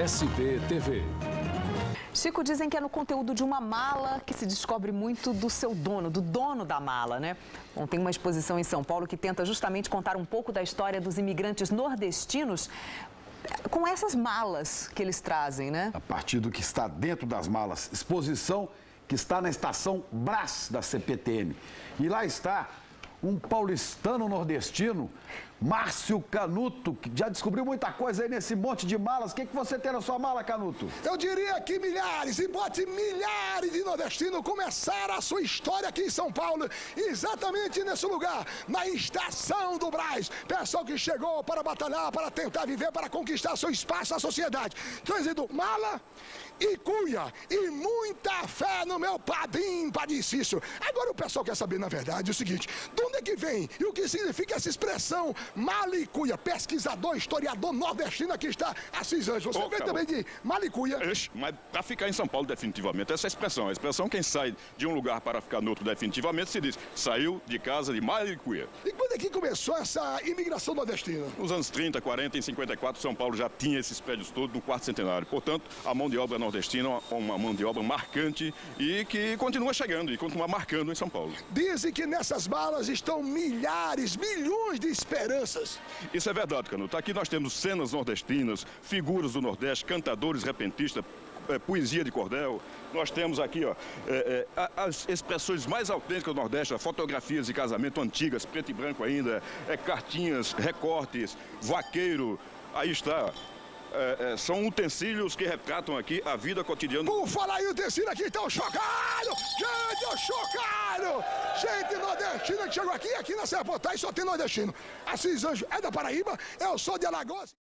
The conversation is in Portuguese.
SBTV. Chico, dizem que é no conteúdo de uma mala que se descobre muito do seu dono, do dono da mala, né? Bom, tem uma exposição em São Paulo que tenta justamente contar um pouco da história dos imigrantes nordestinos com essas malas que eles trazem, né? A partir do que está dentro das malas. Exposição que está na estação Brás da CPTM. E lá está um paulistano nordestino, Márcio Canuto, que já descobriu muita coisa aí nesse monte de malas. O que você tem na sua mala, Canuto? Eu diria que milhares, e bote milhares de nordestinos começaram a sua história aqui em São Paulo, exatamente nesse lugar, na estação do Brás. Pessoal que chegou para batalhar, para tentar viver, para conquistar seu espaço na sociedade. Trazendo mala e cuia e muita fé no meu padrinho Padicício. Agora o pessoal quer saber, na verdade, o seguinte: de onde é que vem e o que significa essa expressão malicuia? Pesquisador, historiador nordestino, aqui está Assis Anjo. Você vem também de malicuia? Mas para ficar em São Paulo definitivamente, essa expressão, a expressão quem sai de um lugar para ficar no outro definitivamente se diz, saiu de casa de malicuia. E quando é que começou essa imigração nordestina? Nos anos 30, 40, em 54, São Paulo já tinha esses prédios todos no quarto centenário. Portanto, a mão de obra nordestina é uma mão de obra marcante e que continua chegando e continua marcando em São Paulo. Dizem que nessas malas estão milhares, milhões de esperanças. Isso é verdade, Canuto. Aqui nós temos cenas nordestinas, figuras do Nordeste, cantadores, repentistas, poesia de cordel. Nós temos aqui as expressões mais autênticas do Nordeste, fotografias de casamento antigas, preto e branco ainda, cartinhas, recortes, vaqueiro. Aí está. São utensílios que retratam aqui a vida cotidiana. Por falar em utensílio, aqui estão chocados! Gente, eu chocado! Gente nordestina que chegou aqui na Serra Portais só tem nordestino. Assis Anjo é da Paraíba, eu sou de Alagoas.